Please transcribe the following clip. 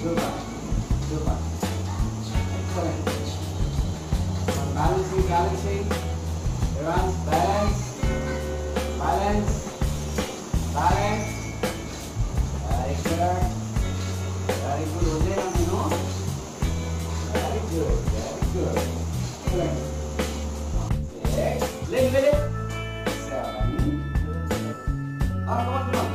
Super. Super. Excellent. Balancing, balancing. Revansh, balance. Balance. Balance. Very good. Very good. हो जाएगा Meenu. Very good. Very good. Excellent. 6. Leg, leg. 7. Come on, come on.